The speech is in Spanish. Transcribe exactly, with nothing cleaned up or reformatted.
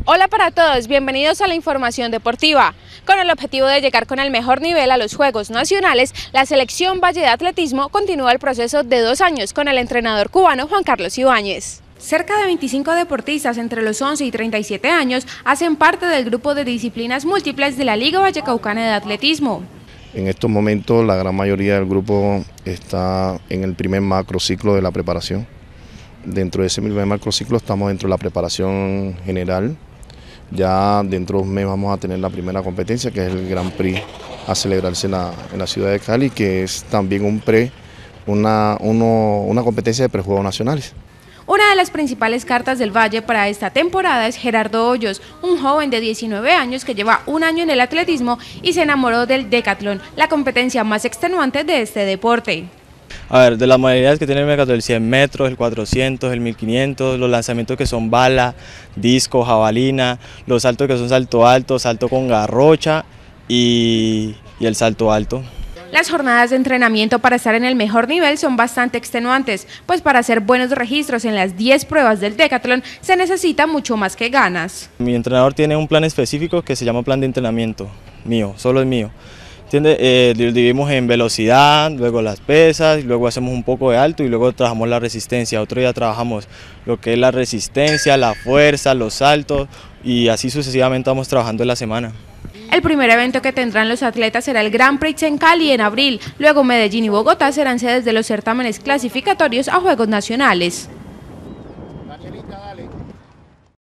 Hola para todos, bienvenidos a la información deportiva. Con el objetivo de llegar con el mejor nivel a los Juegos Nacionales, la selección Valle de Atletismo continúa el proceso de dos años con el entrenador cubano Juan Carlos Ibáñez. Cerca de veinticinco deportistas entre los once y treinta y siete años hacen parte del grupo de disciplinas múltiples de la Liga Vallecaucana de Atletismo. En estos momentos la gran mayoría del grupo está en el primer macrociclo de la preparación. Dentro de ese primer macrociclo estamos dentro de la preparación general. Ya dentro de un mes vamos a tener la primera competencia, que es el Grand Prix a celebrarse en la, en la ciudad de Cali, que es también un pre, una, uno, una competencia de prejuegos nacionales. Una de las principales cartas del Valle para esta temporada es Gerardo Hoyos, un joven de diecinueve años que lleva un año en el atletismo y se enamoró del decatlón, la competencia más extenuante de este deporte. A ver, de las modalidades que tiene el decatlón, el cien metros, el cuatrocientos, el mil quinientos, los lanzamientos que son bala, disco, jabalina, los saltos que son salto alto, salto con garrocha y, y el salto alto. Las jornadas de entrenamiento para estar en el mejor nivel son bastante extenuantes, pues para hacer buenos registros en las diez pruebas del decatlón se necesita mucho más que ganas. Mi entrenador tiene un plan específico que se llama plan de entrenamiento, mío, solo es mío. ¿Entiendes? Eh, dividimos en velocidad, luego las pesas, luego hacemos un poco de alto y luego trabajamos la resistencia. Otro día trabajamos lo que es la resistencia, la fuerza, los saltos y así sucesivamente vamos trabajando en la semana. El primer evento que tendrán los atletas será el Grand Prix en Cali en abril, luego Medellín y Bogotá serán sedes de los certámenes clasificatorios a Juegos Nacionales.